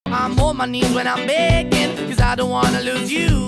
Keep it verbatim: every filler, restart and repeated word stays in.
I'm on my knees when I'm begging, cause I don't wanna lose you.